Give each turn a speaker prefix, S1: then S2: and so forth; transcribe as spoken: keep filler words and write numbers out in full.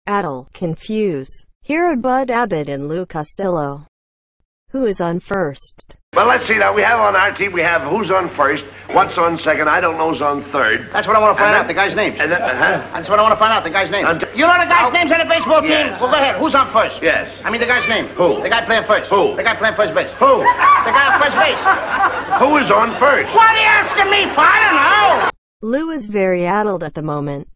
S1: Addle, confuse. Here are Bud Abbott and Lou Costello. Who is on first?
S2: Well, let's see now. We have on our team, we have who's on first, what's on second, I don't know who's on third.
S3: That's what I want to find
S2: And
S3: out, the
S2: then-
S3: guy's name.
S2: And then, uh-huh.
S3: That's what I want to find out, the guy's name.
S2: And-
S3: You know the guy's
S2: Oh.
S3: names on the baseball team?
S2: Yes.
S3: Well, go ahead. Who's on first?
S2: Yes.
S3: I mean the guy's name.
S2: Who?
S3: The guy playing first.
S2: Who?
S3: The guy playing first base.
S2: Who?
S3: The guy on first base.
S2: Who is on first?
S3: What are you asking me for? I don't know.
S1: Lou is very addled at the moment.